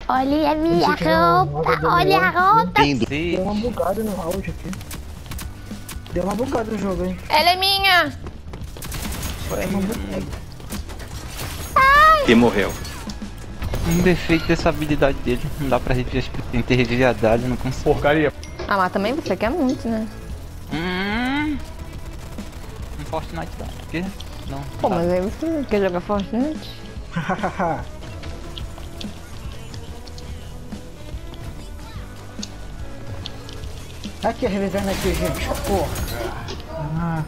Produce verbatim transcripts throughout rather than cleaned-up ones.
Olha a minha roupa, olha a roupa. Deu uma bugada no áudio aqui. Deu uma bugada no jogo, hein? Ela é minha. Foi uma bugada. E morreu. Um defeito dessa habilidade dele. Não dá pra reviver. Tentei reviver a Dali, não consigo. Porcaria. Ah, mas também você quer muito, né? Hum. Um Fortnite dá. Por quê? Não. Pô, dá. mas aí você quer jogar Fortnite? Hahaha. Aqui, revivendo aqui, gente. Porra. Ah.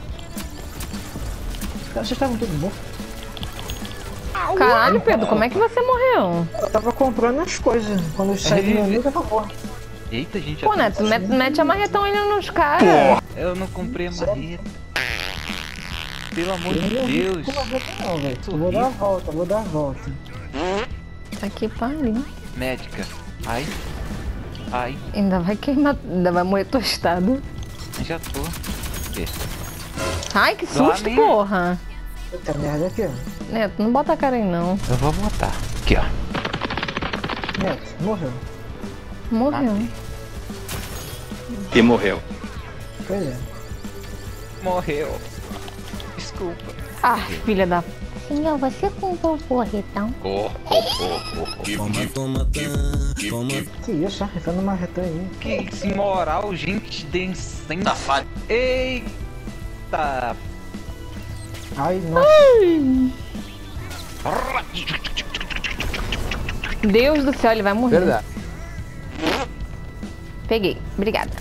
Vocês estavam tudo bom. Caralho, Pedro, como é que você morreu? Eu tava comprando as coisas. Quando eu saí do menu, eu tava morto. Eita, gente. Pô, já Neto, mete, mete a marretão indo nos caras. Eu não comprei a marreta. Pelo amor de Deus. Não, não, velho. Vou dar a volta, vou dar a volta. Aqui, pariu. Médica. Ai. Ai. Ainda vai queimar, ainda vai morrer tostado. Já tô. Quê? Ai, que susto, Lá, porra. Puta merda aqui, ó. Neto, não bota a cara aí, não. Eu vou botar. Aqui, ó. Neto, morreu. Morreu. E morreu. Pois é. Morreu. Desculpa. Ah, filha da... Senhor, você comprou o porretão? Oh, oh, oh, oh. Que isso, ó. Rifando uma reta aí. Que moral, gente, decente. Safado. Eita. Ai, nossa. Deus do céu, ele vai morrer. Verdade. Peguei, obrigada.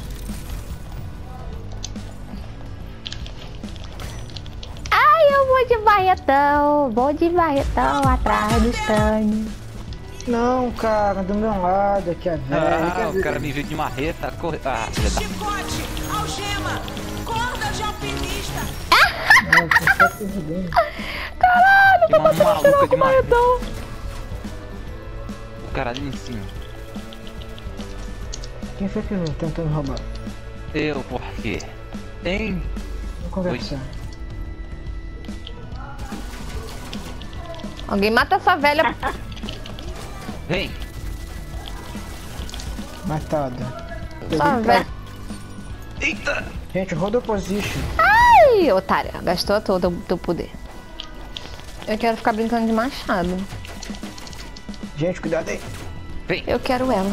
Ai, eu vou de barretão, vou de barretão atrás do stand. Não, cara, do meu lado aqui, a velha. Ah, o cara me viu de marreta. Corre... Ah, filha da... Chicote, algema, corda de alpinista. Caralho, Tem uma maluca de marreta. marretão. O cara ali em cima. Quem foi que veio tentando roubar? Eu, por quê? Hein? Vamos conversar. Alguém mata essa velha. Vem. Matada. Essa velha. Eita. Gente, roda position. Ai, otária, gastou todo o teu poder. Eu quero ficar brincando de machado. Gente, cuidado aí. Vem. Eu quero ela.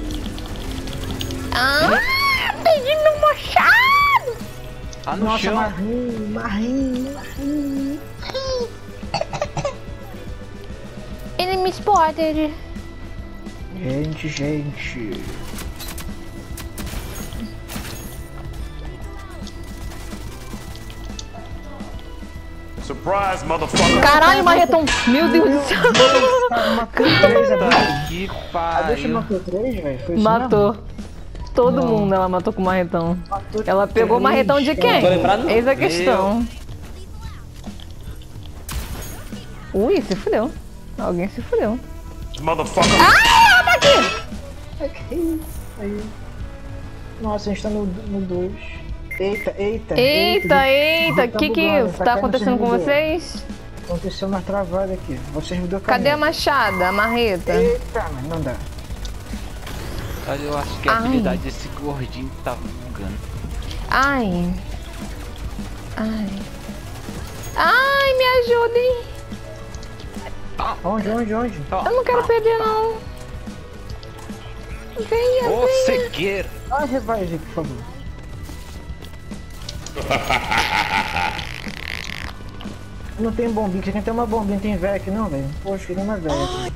Ah, peguei meu machado. Tá no Nossa, chão. marrinho, marrinho, marrinho. Ele me spotted. Gente, gente. Surprise, motherfucker. Caralho, marretão. Meu Deus do céu. Matou três agora. Que A deixa pariu. matou três, velho. Foi isso Matou. Todo Não. mundo ela matou com o marretão. mesmo? Matou Ela pegou o três, marretão de cara. quem? Eis a questão. Ui, se fudeu. Alguém se fudeu. Motherfucker. Aqui. Aí. Nossa, a gente tá no dois. Eita, eita. Eita, eita, o Tá que que bugando, isso? tá Tá caindo acontecendo com servidor. vocês? Aconteceu uma travada aqui. Vocês me deu Cadê a caminho. machada, a marreta? Eita, mas não dá. Olha, eu acho que a Ai. habilidade desse gordinho tá bugando. Ai. Ai. Ai, me ajudem. Onde, onde, onde? Eu não quero perder, não. Venha, Ô, venha. cegueira. Ah, revive, por favor. Não tem bombinha, você tem que ter uma bombinha, tem velho aqui não, velho? Poxa, queria uma velha aqui.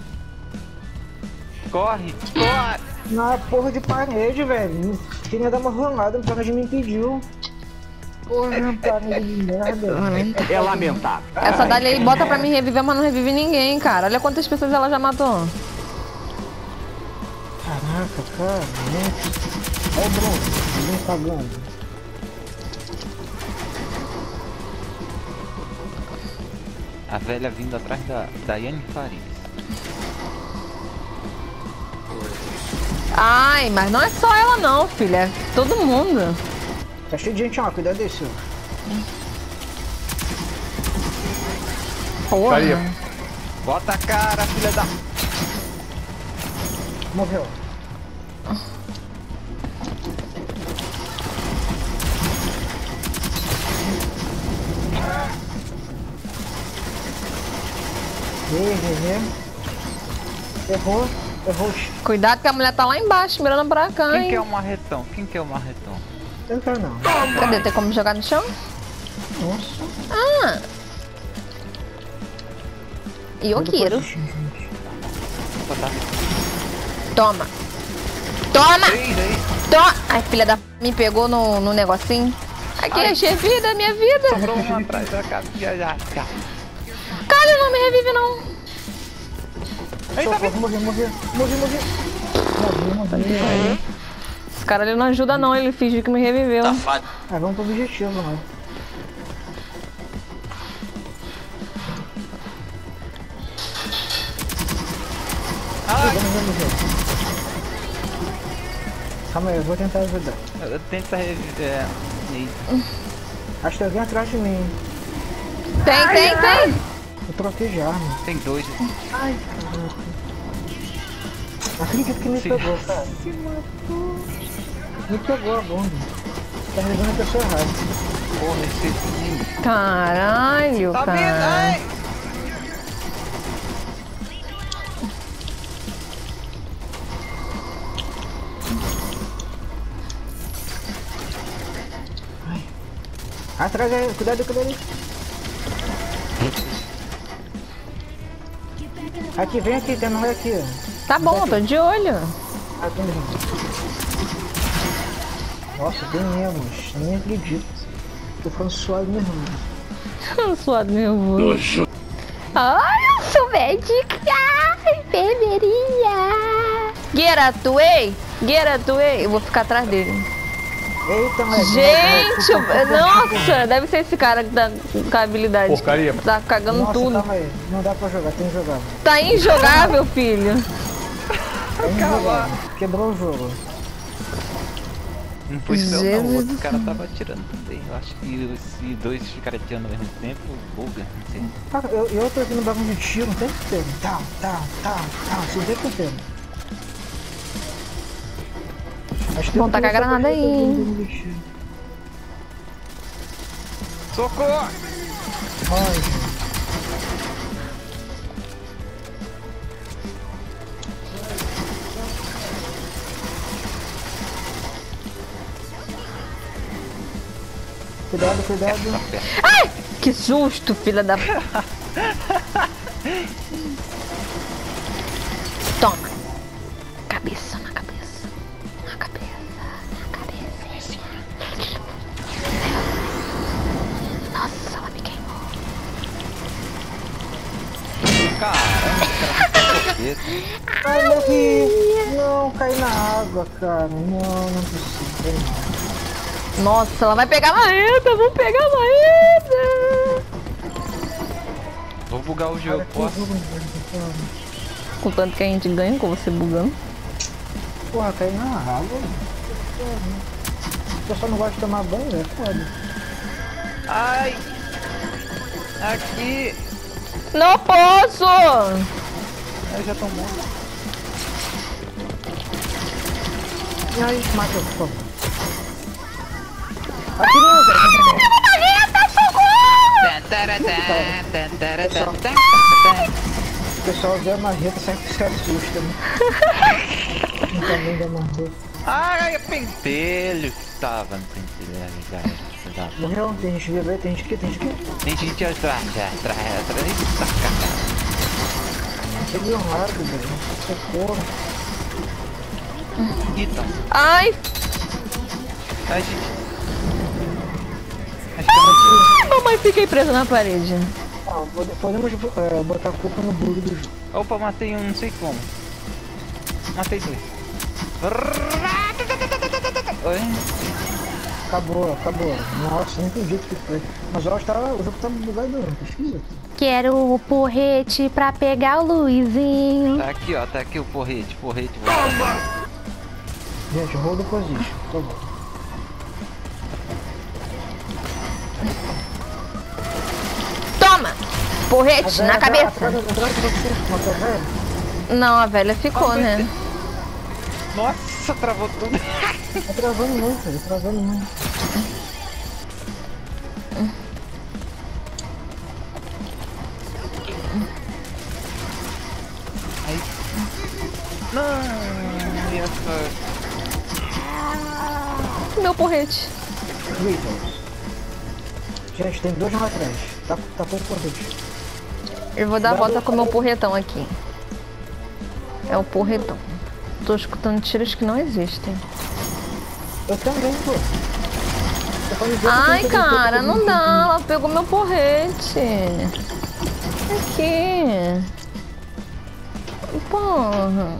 Corre, corre. Na porra de parede, velho. Queria dar uma rolada, o parede me impediu. Porra, parede de merda. É lamentável. Essa Dali aí bota pra me reviver, mas não revive ninguém, cara. Olha quantas pessoas ela já matou. Caraca, cara, gente. Olha o Bruno, vem pagando. A velha vindo atrás da Daiane Farias. Ai, mas não é só ela não, filha. É todo mundo. Tá cheio de gente, ó, cuidado desse. Porra. Aí. Bota a cara, filha da... Morreu. Errei, errei. Errou, errou. Cuidado que a mulher tá lá embaixo, mirando pra cá, Quem hein? que é o marretão? Quem que é o marretão? Eu não quero não. Cadê? Tem como jogar no chão? Nossa. Ah! E eu quero. Toma! Toma! Toma! Ai, filha da p... me pegou no, no negocinho. Aqui, achei vida, minha vida. Sobrou um atrás da casa. Já, já, já. Cara, não me revive, não. Socorro, morri, morri. Morri, morri. Morri, morri. Esse cara ele não ajuda, não. Ele fingiu que me reviveu. Safado. Ah, vamos pro objetivo, mano. Ai, Vamos, vamos, vamos. Calma aí, eu vou tentar ajudar. eu tento reviver. É... Acho que tem alguém atrás de mim. Tem, tem, tem. Eu troquei de arma. Tem dois. Ai, caraca. Não acredito que me Sim. pegou, cara. Me pegou a bomba. Tá revisando a pessoa errada. Porra, esse... Caralho, Tá cara. vendo? Ai! Atrás aí, cuidado, cuidado aí. Aqui, vem aqui, tem um aqui, ó. Tá bom, eu tô de olho. Aqui mesmo. Nossa, tem mesmo, nem acredito. Tô ficando suado mesmo. Suado nervoso. Ai, eu sou médica. Enfermeria. Get atuei. Get atuei. Eu vou ficar atrás dele. Eita, mas... Gente, nossa, deve ser esse cara que tá com a habilidade. Porcaria. Tá cagando Nossa, tudo. calma aí. Não dá pra jogar, tem que jogar. Tá injogável, filho. Tem que jogar. Quebrou o jogo. Não foi seu não, Jesus. o outro cara tava atirando também. Eu acho que se dois ficarem atirando ao mesmo tempo, buga, não sei. Ah, eu, eu tô aqui no bagulho de tiro, não tem que ter. Tá, tá, tá, tá, se tem que ter. Vão tacar granada aí, hein? Socorro! Ai, cuidado, cuidado. Ai, que susto, filha da... Toma. Cabeça na cabeça. Na cabeça. Na cabeça. Nossa, ela me queimou. Caramba, o cara tá com medo. Ai, morri. Não, caí na água, cara. Não, não é possível. Nossa, ela vai pegar a marreta. Vou pegar a marreta. Vou bugar o jogo, posso? Com tanto que a gente ganha com você bugando. Porra, caí na água. O pessoal não gosta de tomar banho, é foda. Ai! Aqui! Não posso! Eu já tô morto. Ai, mata, por favor. Aqui não, velho. O pessoal vê a marreta, sempre se assusta, né? No tamanho da marreta. Ai, é pentelho que tava no pentelho. Já, já, já. Morreu, tem gente viva aí, tem gente aqui, tem gente aqui. Tem gente atrás, atrás, atrás. Eita, caralho. Peguei um largo, velho. Socorro. Então, Ai, a gente... Acho que eu não sei. mamãe, fiquei presa na parede. Ah, podemos é, botar a culpa no bug do jogo. Opa, matei um, não sei como. Matei dois. Oi? Acabou, acabou. Nossa, não acredito que foi. Mas eu acho que tá, o jogo tá bugado não, pesquisa. Quero o porrete pra pegar o Luizinho. Tá aqui, ó, tá aqui o porrete, porrete. Gente, hold position, por favor. Toma! Porrete na cabeça. Não, Não, a velha ficou, né? Nossa, travou tudo. Tá travando muito, tá travando muito. Aí. Não, essa... Meu porrete. Eita. Gente, tem dois lá atrás. Tá, tá pouco porrete. Eu vou dar a volta com o meu porretão aqui. É o porretão. Tô escutando tiros que não existem. Eu também, pô. Ai, cara, não dá. Ela pegou meu porrete. Aqui. Porra.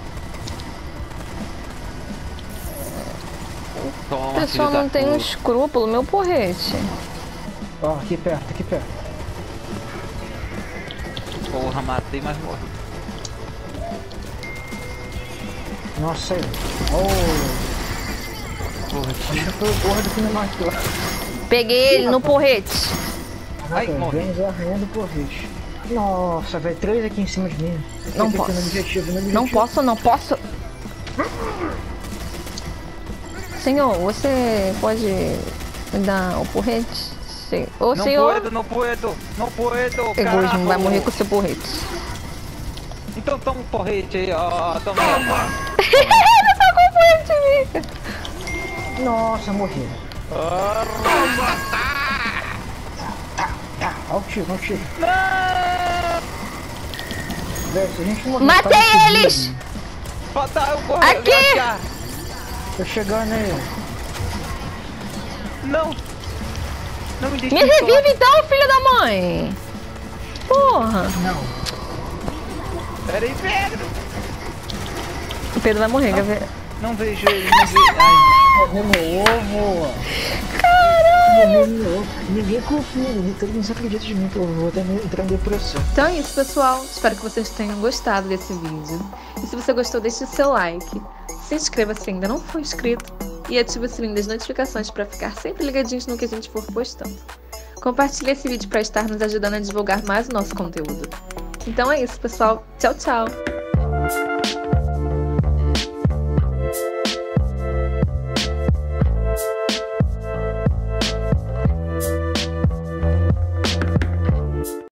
Toma, O pessoal não tem um puta. escrúpulo, meu porrete. Ó, aqui perto, aqui perto. Porra, matei, mas morri. Nossa, aí. Oh. Porra, Acho que foi o gordo que me matou. Peguei ele no porrete. Ai, Caraca, morri. vem arranhando o porrete. Nossa, velho, três aqui em cima de mim. Não Aqui, aqui, posso. no objetivo, no objetivo. Não posso, não posso. Senhor, você pode me dar o porrete? Sim. Ô, Não senhor. puedo, não puedo, não puedo, Egoísmo, carajo. vai morrer com seu porrete. Então toma um porrete aí, ó, toma aí. Ele tá com o porrete em mim. Nossa, morri. Tá, ó o tiro, ó o tiro. Velho, se a gente morrer... Matei tá no eles! segundo. Falta eu correr, Aqui! agachar. Tô chegando aí. Não! Não me deixe Me só. revive então, filho da mãe! Porra! Não. Pera aí, Pedro! O Pedro vai morrer, quer ver? Não vejo ele, não vejo. Ai, Morreu meu ovo. Caralho! Morreu meu ovo. Ninguém confia em mim, todo mundo só acredita de mim que eu vou até entrar em depressão. Então é isso, pessoal. Espero que vocês tenham gostado desse vídeo. E se você gostou, deixe o seu like. Se inscreva se ainda não for inscrito. E ative o sininho das notificações para ficar sempre ligadinhos no que a gente for postando. Compartilhe esse vídeo para estar nos ajudando a divulgar mais o nosso conteúdo. Então é isso, pessoal. Tchau, tchau!